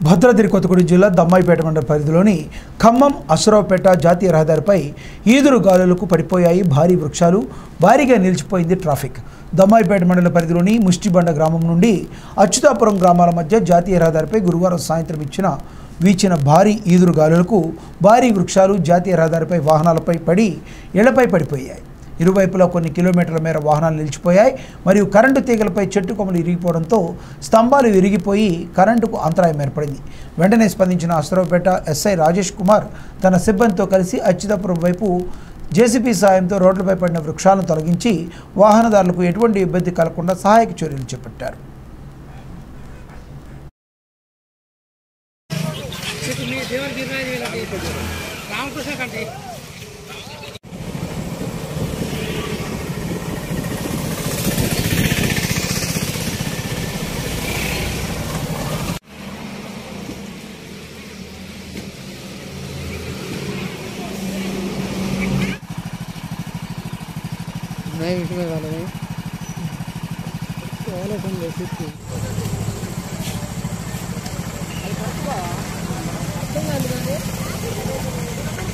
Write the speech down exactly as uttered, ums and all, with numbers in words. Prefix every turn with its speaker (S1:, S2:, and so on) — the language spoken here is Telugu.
S1: భద్రాద్రి కొత్తగూడెం జిల్లా దమ్మాయిపేట మండల పరిధిలోని ఖమ్మం అసరావుపేట జాతీయ రహదారిపై ఈదురు గాలులకు పడిపోయాయి భారీ వృక్షాలు. భారీగా నిలిచిపోయింది ట్రాఫిక్. దమ్మాయిపేట మండల పరిధిలోని ముష్టిబండ గ్రామం నుండి అచ్యుతాపురం గ్రామాల మధ్య జాతీయ రహదారిపై గురువారం సాయంత్రం ఇచ్చిన వీచిన భారీ ఈదురు గాలులకు భారీ వృక్షాలు జాతీయ రహదారిపై వాహనాలపై పడి ఇళ్లపై పడిపోయాయి. ఇరువైపులా కొన్ని కిలోమీటర్ల మేర వాహనాలు నిలిచిపోయాయి. మరియు కరెంటు తీగలపై చెట్టు కొమ్మలు ఇరిగిపోవడంతో స్తంభాలు విరిగిపోయి కరెంటుకు అంతరాయం ఏర్పడింది. వెంటనే స్పందించిన అసరావుపేట ఎస్ఐ రాజేష్ కుమార్ తన సిబ్బందితో కలిసి అచ్యుతాపురం వైపు జేసీబీ సాయంతో రోడ్లపై పడిన వృక్షాలను తొలగించి వాహనదారులకు ఎటువంటి ఇబ్బంది కలగకుండా సహాయక చర్యలు చేపట్టారు.
S2: नहीं इसमें वाले नहीं तो वाले तुम ले सकते हो।